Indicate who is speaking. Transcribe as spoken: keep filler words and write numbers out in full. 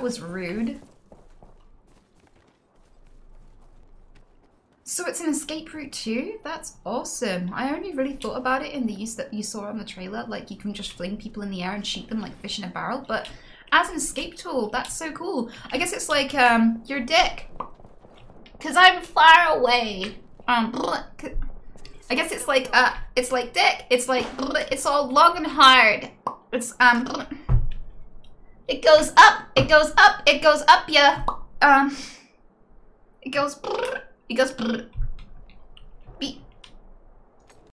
Speaker 1: That was rude. So it's an escape route too? That's awesome. I only really thought about it in the use that you saw on the trailer, like you can just fling people in the air and shoot them like fish in a barrel, but as an escape tool, that's so cool. I guess it's like um your dick. Cause I'm far away. Um I guess it's like uh it's like dick. It's like it's all long and hard. It's um it goes up, it goes up, it goes up, yeah. Um it goes It goes.